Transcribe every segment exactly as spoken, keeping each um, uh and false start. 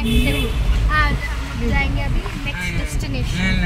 Next आज हम जाएंगे अभी नेक्स्ट डेस्टिनेशन।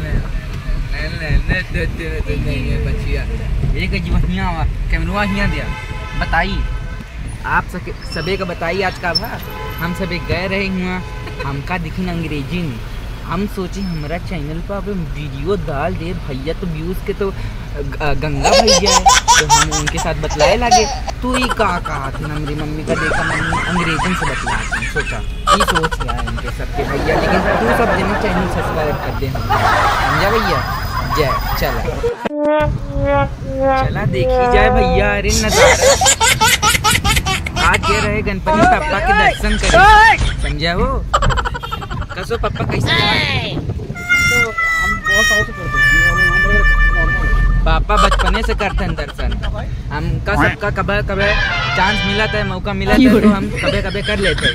बचिया एक अजीबहिया कैमरा हिया दिया बताई आप सके सबे का बताई आज का भा हम सबे गए रहे हुआ हमका दिखी अंग्रेजी में हम सोचे हमारा चैनल पर अब वीडियो डाल दे भैया तो व्यूज के तो गंगा भैया है तो हम उनके साथ बतलाए लगे तू ही कहा कहा थी ना मेरी मम्मी का देखा मम्मी अंग्रेजन से बतला सोचा ये सोच रहा है उनके सबके भैया लेकिन तू सब दिन चैनल सब्सक्राइब कर दे समझा भैया जय चला चला देखी जाए भैया अरे नजारा आज ये रहे गणपति पापा के दर्शन करे समझा हो कसो पापा कैसे तो हम बहुत से करते हैं पापा बचपने से करते हैं दर्शन हमका सबका कभी कभी चांस मिला था मौका मिला था तो हम कभी कभी कर लेते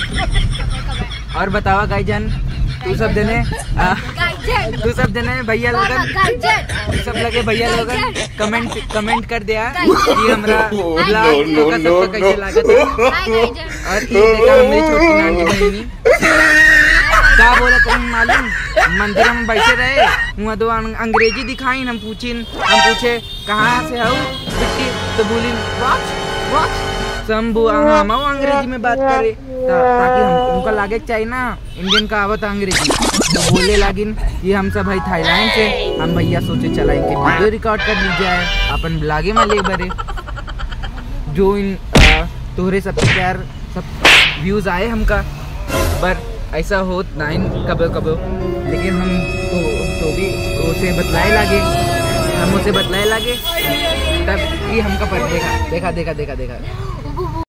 और बतावा गाईजन तू सब देने तू सब देने भैया लोगन तू सब लगे भैया लोगन कमेंट कमेंट कर दिया कि हमरा ब्लॉग तो का सबका कैसे लागत है और ये देखा हमने छोटी नानी बहनी क्या बोला तुम मालूम मंदिर में बैठे रहे वहाँ दो अंग्रेजी दिखाई हम पूछी हम पूछे कहाँ से हो बिट्टी तो बोली वॉच वॉच शंभू हम अंग्रेजी में बात करे ताकि हम उनका लागे चाहिए ना इंडियन का आवत अंग्रेजी तो बोले लागिन कि हम सब भाई थाईलैंड से हम भैया सोचे चला इनके वीडियो रिकॉर्ड कर ली जाए अपन ब्लॉगे में ले बरे जो इन तोहरे सब प्यार सब व्यूज आए हमका पर ऐसा हो नाइन कब कब लेकिन हम तो तो भी उसे बतलाए लागे हम उसे बतलाए लागे तब ये हमका पर देखा देखा देखा देखा देखा